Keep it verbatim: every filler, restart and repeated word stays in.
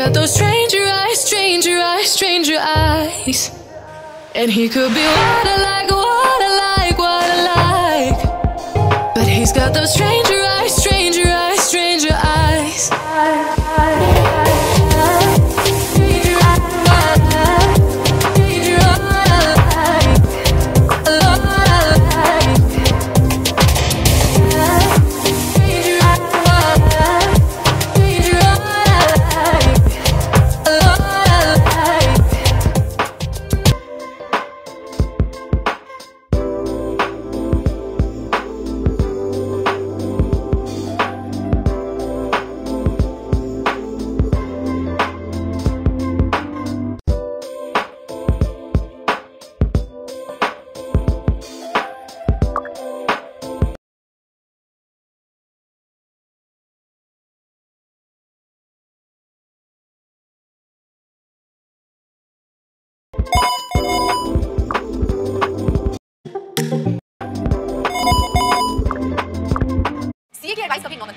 got those stranger eyes, stranger eyes, stranger eyes. And he could be what I like, what I like, what I like. But he's got those stranger eyes, stranger eyes, stranger eyes. CA की advice कभी न